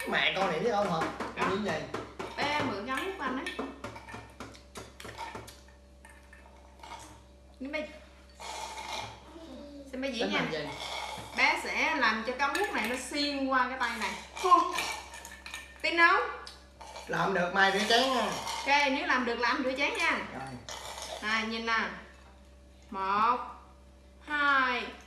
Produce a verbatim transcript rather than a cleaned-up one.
Mẹ con này biết không hả? Như vậy. Bé mượn cái ống của anh ấy. Nhưng bé xem bé diễn nha. Bé sẽ làm cho cái ống hút này nó xuyên qua cái tay này. Tin không? Làm được mai rửa chén nha. Ok, nếu làm được làm rửa chén nha. Rồi. Này nhìn nè. Một, hai,